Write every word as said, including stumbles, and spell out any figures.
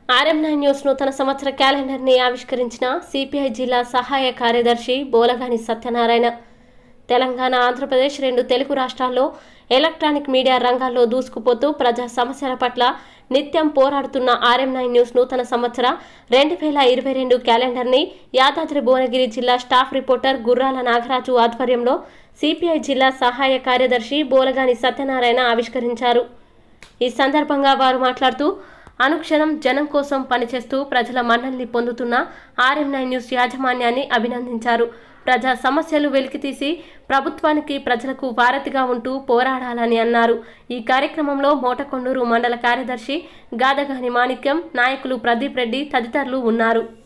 RM nine news నూతన సంవత్సర calendar ని ఆవిష్కరించిన సిపిఐ జిల్లా సహాయ కార్యదర్శి బోలగాని సత్యనారాయణ. తెలంగాణ, ఆంధ్రప్రదేశ్ రెండు తెలుగు రాష్ట్రాల్లో ఎలక్ట్రానిక్ మీడియా రంగాల్లో దూసుకుపోతూ ప్రజా సమస్యల పట్ల నిత్యం పోరాడుతున్న ఆర్ఎం నైన్ న్యూస్ నూతన సంవత్సర రెండు వేల ఇరవై రెండు క్యాలెండర్ ని యాదాద్రి భువనగిరి జిల్లా స్టాఫ్ రిపోర్టర్ గుర్రాల నాగరాజు ఆధ్వర్యంలో సిపిఐ జిల్లా సహాయ కార్యదర్శి బోలగాని సత్యనారాయణ ఆవిష్కరించారు. ఈ సందర్భంగా వారు మాట్లాడుతూ అనుక్షణం జనం కోసం పనిచేస్తూ ప్రజల మన్ననల్ని పొందుతున్న ఆర్ఎం నైన్ న్యూస్ యాజమాన్యాన్ని అభినందించారు. ప్రజా సమస్యలు వెలికితీసి ప్రభుత్వానికి ప్రజలకు వారధిగా ఉంటూ పోరాడాలని అన్నారు. ఈ కార్యక్రమంలో మోటకొండూరు మండల కార్యదర్శి గాదగాని మాణిక్యం, నాయకులు ప్రదీప్ రెడ్డి తదితరులు ఉన్నారు.